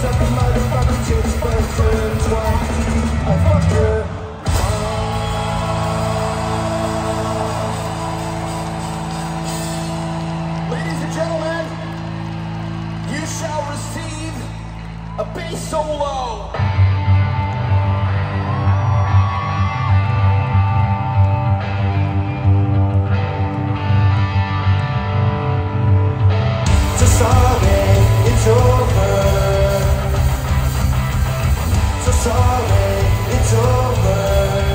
sucking motherfucking tits, but it turns white. I fucked her. Ladies and gentlemen, you shall receive a bass solo. So sorry, it's over. So sorry, it's over.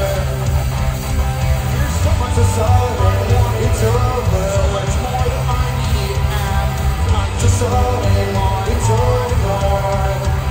So sorry, it's over. So sorry, it's over.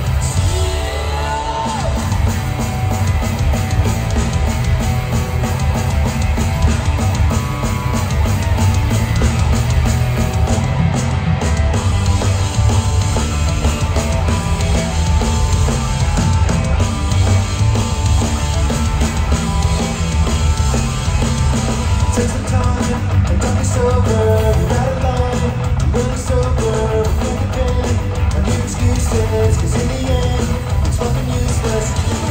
Take some time and don't be sober. You're not alone, I'm really sober. Think again, no new excuses, cause in the end, it's fucking useless.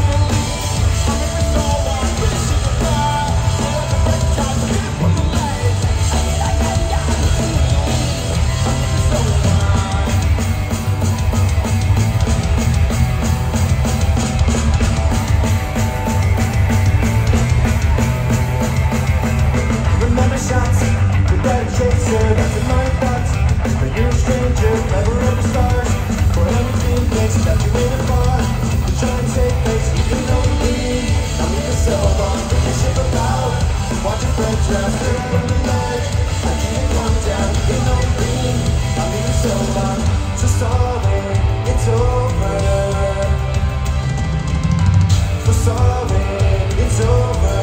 Remember shots without a chaser, that's in my thoughts. But you're a stranger, never up the stars. For everything makes that you in a bar. You try and save face, even though you bleed. Now leave the cell on, bring your ship about. Watch your friends drown, they're from the ledge. I can't come down, you get no green. Now leave the cell on, so sorry, it's over. So sorry, it's over.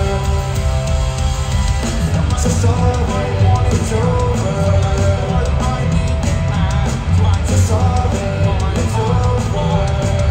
So sorry, it's over. So sorry, it's over.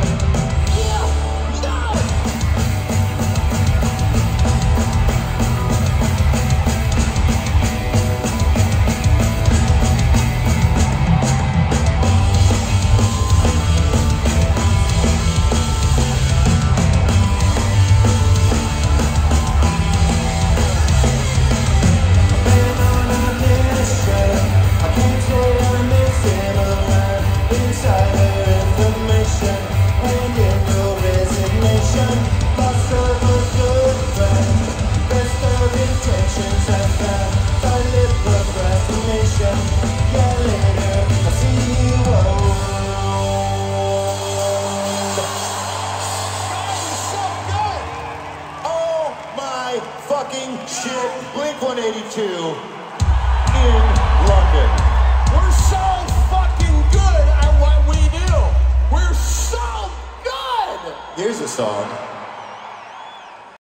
Fucking shit, Blink-182 in London. We're so fucking good at what we do. We're so good. Here's a song